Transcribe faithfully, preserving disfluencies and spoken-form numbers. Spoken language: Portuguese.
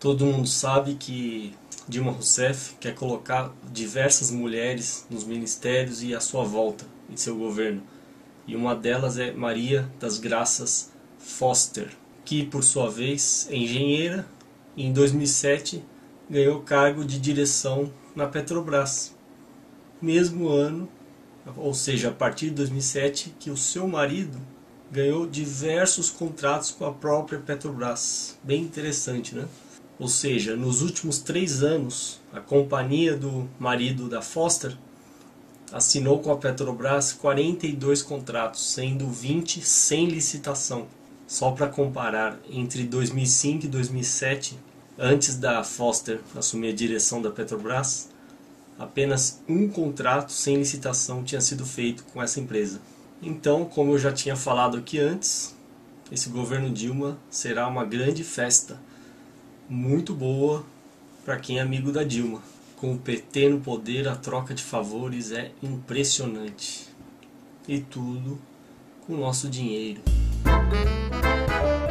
Todo mundo sabe que Dilma Rousseff quer colocar diversas mulheres nos ministérios e à sua volta em seu governo. E uma delas é Maria das Graças Foster, que por sua vez é engenheira e em dois mil e sete ganhou cargo de direção na Petrobras. Mesmo ano, ou seja, a partir de dois mil e sete, que o seu marido ganhou diversos contratos com a própria Petrobras. Bem interessante, né? Ou seja, nos últimos três anos, a companhia do marido da Foster assinou com a Petrobras quarenta e dois contratos, sendo vinte sem licitação. Só para comparar, entre dois mil e cinco e dois mil e sete, antes da Foster assumir a direção da Petrobras, apenas um contrato sem licitação tinha sido feito com essa empresa. Então, como eu já tinha falado aqui antes, esse governo Dilma será uma grande festa, muito boa para quem é amigo da Dilma. Com o P T no poder, a troca de favores é impressionante. E tudo com o nosso dinheiro.